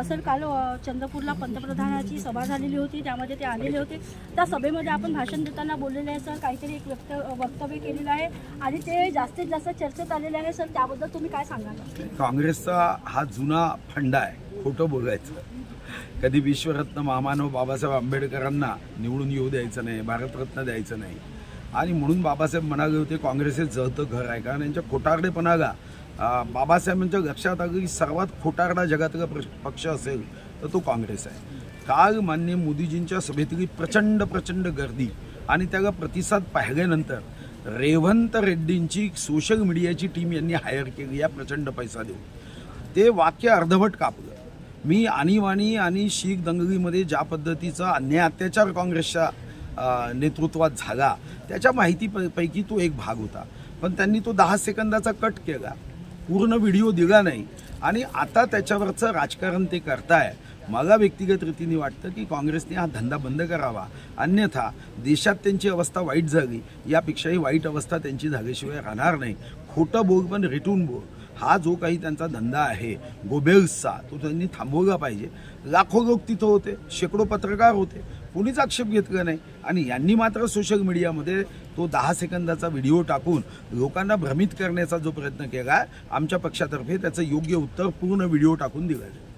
Sir काल चंद्रपूरला पंतप्रधानाची सभा झालेली होती, त्यामध्ये ते आलेले होते। त्या सभेमध्ये आपण भाषण देताना बोललेले आहे सर, काहीतरी एक वक्तव्य केलेलं आहे आणि ते जास्तीत जास्त चर्चेत आलेले आहे सर, त्याबद्दल तुम्ही काय सांगाल? काँग्रेसचा हा जुना फंडा आहे खोटं बोलायचं। कधी विश्वरत्न महामानव बाबासाहेब आंबेडकरांना निवडून येऊ द्यायचं नाही, भारतरत्न द्यायचं नाही आणि म्हणून बाबासाहेब म्हणाले होते काँग्रेस हे जळतं घर आहे, कारण यांच्या खोटारडेपणाला बाबासाहेबांच्या लक्षात आलं की सर्वात खोटारडा जगातला पक्ष असेल तर तो काँग्रेस आहे। काल माननीय मोदीजींच्या सभेतली प्रचंड गर्दी आणि त्याला प्रतिसाद पाहिल्यानंतर रेवंत रेड्डींची सोशल मीडियाची टीम यांनी हायर केली या प्रचंड पैसा देऊन। ते वाक्य अर्धवट कापलं। मी आणीबाणी आणि शीख दंगलीमध्ये ज्या पद्धतीचा अन्याय अत्याचार काँग्रेसच्या नेतृत्वात झाला त्याच्या माहितीपैकी तो एक भाग होता, पण त्यांनी तो 10 सेकंदाचा कट केला, पूर्ण व्हिडिओ दिला नाही आणि आता त्याच्यावरचं राजकारण ते करताय। मला व्यक्तिगत रीतीने वाटतं की काँग्रेसने हा धंदा बंद करावा, अन्यथा देशात त्यांची अवस्था वाईट झाली, यापेक्षाही वाईट अवस्था त्यांची झाल्याशिवाय राहणार नाही। खोटं बोल पण रेटून बोल हा जो काही त्यांचा धंदा आहे गोबेल्सचा, तो त्यांनी थांबवला पाहिजे। लाखो लोक तिथं होते, शेकडो पत्रकार होते, कोणीच आक्षेप घेतला नाही आणि यांनी मात्र सोशल मीडियामध्ये तो 10 सेकंदाचा व्हिडिओ टाकून लोकांना भ्रमित करण्याचा जो प्रयत्न केला, आमच्या पक्षातर्फे त्याचं योग्य उत्तर पूर्ण व्हिडिओ टाकून दिलं।